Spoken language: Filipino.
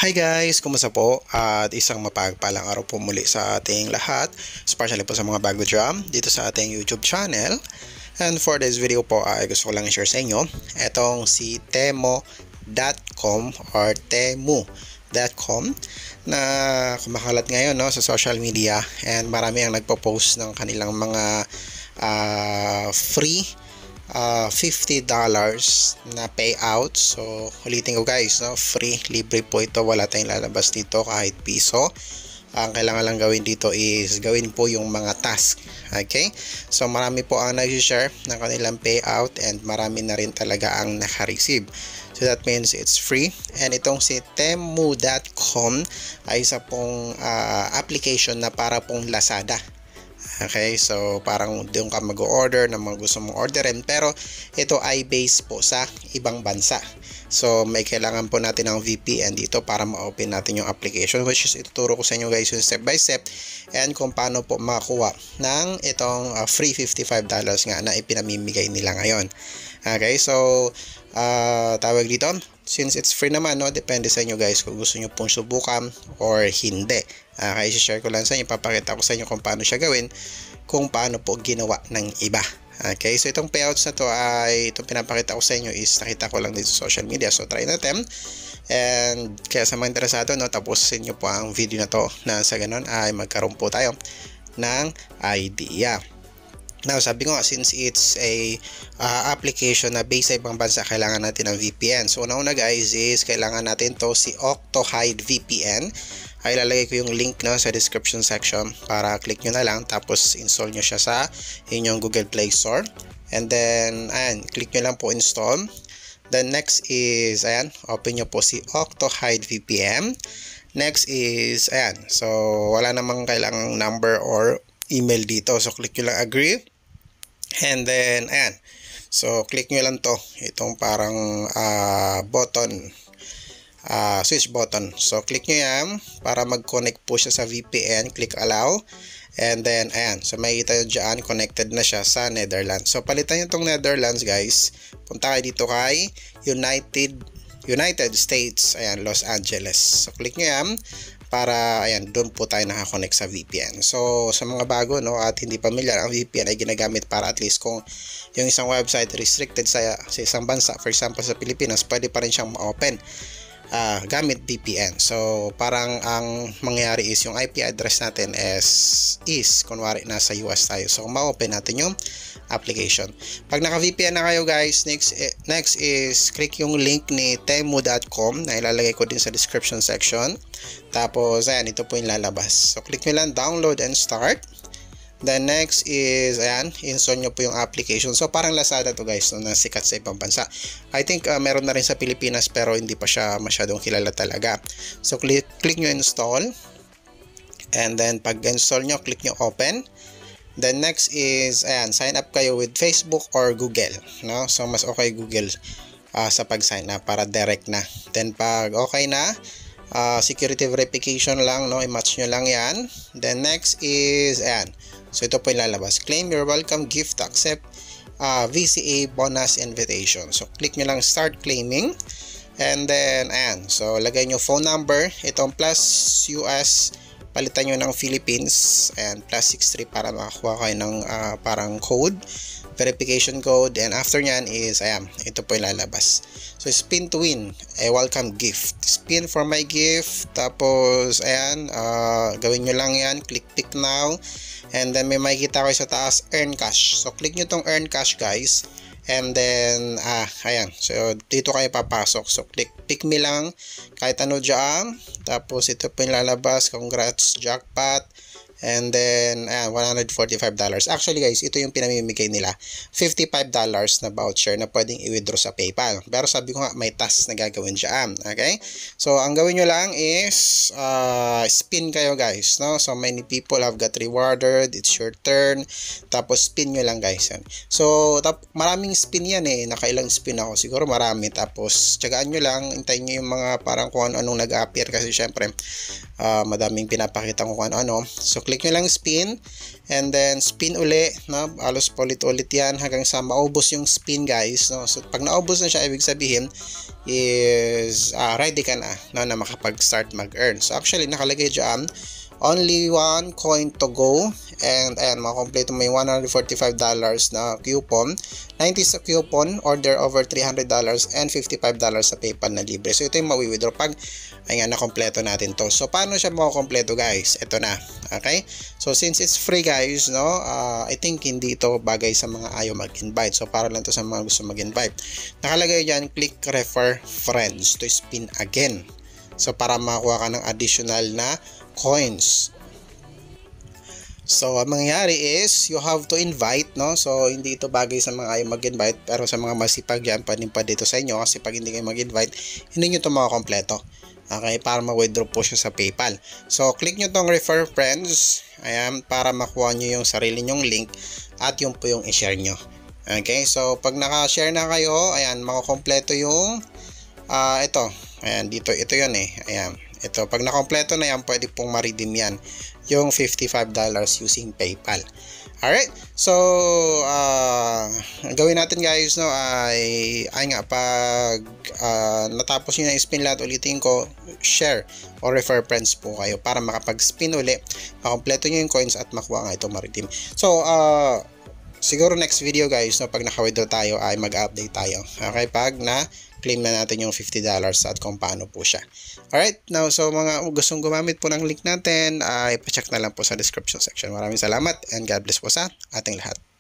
Hi guys! Kumusta po? At isang mapagpalang araw po muli sa ating lahat, especially po sa mga bago dyan dito sa ating YouTube channel. And for this video po ay gusto ko lang i-share sa inyo etong si Temu.com or Temu.com na kumakalat ngayon sa social media, and marami ang nagpo-post ng kanilang mga free $50 na payout. So ulitin ko guys, free, libre po ito, wala tayong lalabas dito kahit piso. Ang kailangan lang gawin dito is gawin po yung mga task. Okay, so marami po ang nag-share ng kanilang payout and marami na rin talaga ang naka-receive. So that means it's free. And itong si Temu.com ay isa pong application na para pong Lazada. Okay, so parang doon ka mag-order ng mga gusto mong orderin, pero ito ay based po sa ibang bansa. So may kailangan po natin ng VPN dito para ma-open natin yung application, which is ituturo ko sa inyo guys yung step by step and kung paano po makakuha ng itong free $55 nga na ipinamimigay nila ngayon. Okay, so tawag dito, since it's free naman, depende sa inyo guys kung gusto nyo pong subukan or hindi. Okay, share ko lang sa inyo, papakita ko sa inyo kung paano siya gawin, kung paano po ginawa ng iba. Okay, so itong payouts na to ay itong pinapakita ko sa inyo is nakita ko lang dito sa social media, so try natin. And kaya sa mga interesado, tapusin nyo po ang video na to, na sa ganun ay magkaroon po tayo ng idea. Now, sabi ko nga, since it's a application na based sa ibang bansa, kailangan natin ng VPN. So una guys is kailangan natin to si Octohide VPN. Ay ilalagay ko yung link sa description section para click nyo na lang, tapos install nyo siya sa inyong Google Play Store. And then ayan, click nyo lang po install. Then next is ayan, open nyo po si Octohide VPN. Next is ayan, so wala namang kailangang number or email dito, so click nyo lang agree. And then ayan, so click nyo lang to, itong parang button, switch button. So click nyo yan para mag-connect po siya sa VPN. Click allow. And then ayan, so makikita nyo dyan, connected na siya sa Netherlands. So palitan nyo itong Netherlands guys, punta kayo dito kay United States, ayan, Los Angeles. So click nyo yan para ayan, doon po tayo nakakonect sa VPN. So sa mga bago at hindi pamilyar, ang VPN ay ginagamit para at least kung yung isang website restricted sa isang bansa, for example sa Pilipinas, pwede pa rin siyang ma-open gamit VPN. So parang ang mangyayari is yung IP address natin is kunwari nasa US tayo, so ma-open natin yung application. Pag naka VPN na kayo guys, next is click yung link ni Temu.com na ilalagay ko din sa description section. Tapos ayan, ito po yung lalabas. So click nyo lang download and start. Then next is ayan, install nyo po yung application. So parang Lazada to guys, na sikat sa ibang bansa. I think meron na rin sa Pilipinas pero hindi pa siya masyadong kilala talaga. So click nyo install. And then pag install nyo, click nyo open. Then next is ayan, sign up kayo with Facebook or Google, So mas okay Google sa pag sign up para direct na. Then pag okay na, security verification lang, i-match nyo lang yan. Then next is ayan, so ito po yung lalabas, claim your welcome gift, accept VCA bonus invitation. So click nyo lang start claiming. And then ayan, so lagay nyo phone number, itong plus US, palitan nyo ng Philippines, and plus 63 para makakuha kayo ng parang code, verification code. And after nyan is ayan, ito po yung lalabas. So spin to win a welcome gift, spin for my gift. Tapos ayan, gawin nyo lang yan, click pick now. And then may makikita kayo sa taas, earn cash. So click nyo tong earn cash guys. And then ayan, so dito kayo papasok. So click pick me lang kahit ano dyan. Tapos ito po yung lalabas, congrats jackpot. And then ayan, $145. Actually guys, ito yung pinamimigay nila, $55 na voucher na pwedeng i-withdraw sa PayPal. Pero sabi ko nga, may task na gagawin dyan. Okay, so ang gawin nyo lang is spin kayo guys, So many people have got rewarded, it's your turn. Tapos spin nyo lang guys yan. So maraming spin yan nakailang spin ako, siguro marami. Tapos tiyagaan nyo lang, hintayin nyo yung mga parang kung ano-anong nag-appear, kasi syempre madaming pinapakita kung ano-ano. So click nyo lang spin, and then spin uli, no? Alos paulit-ulit yan hanggang sa maubos yung spin, guys, no? So pag naubos na siya, ibig sabihin is ready ka na, no, na makapag-start mag-earn. So actually nakalagay dyan only 1 coin to go, and ayan, makakompleto mo yung $145 na coupon, 90 sa coupon, order over $300, and $55 sa PayPal na libre. So ito yung mawi-withdraw pag ayan, nakompleto natin to. So paano siya makakompleto, guys? Ito na, okay? So since it's free, guys, no, I think hindi ito bagay sa mga ayaw mag-invite. So para lang to sa mga gusto mag-invite. Nakalagay dyan, click refer friends to spin again. So para makakuha ka ng additional na coins. So ang mangyayari is you have to invite, no? So hindi ito bagay sa mga ayaw mag-invite, pero sa mga masipag dyan, pwedeng pa dito sa inyo, kasi pag hindi kayo mag-invite, hindi nyo ito makakompleto. Okay, para ma-withdraw po siya sa PayPal. So click nyo tong refer friends, ayan, para makuha nyo yung sarili nyong link, at yun po yung i-share nyo. Okay, so pag naka-share na kayo, ayan, makakompleto yung ito, ayan, dito, ito yun eh, ayan. Ito, pag nakompleto na yan, pwede pong ma-redeem yan yung $55 using PayPal. Alright, so ang gawin natin, guys, no, ay nga, pag natapos nyo na spin lahat, ulitin ko, share or refer friends po kayo para makapag-spin uli, makompleto nyo yung coins at makuha nga ito ma-redeem. So siguro next video, guys, no, pag naka-withdraw tayo ay mag-update tayo. Okay, pag na-claim na natin yung $50 at kung paano po siya. Alright, now, so mga gustong gumamit po ng link natin, ay pa-check na lang po sa description section. Maraming salamat and God bless po sa ating lahat.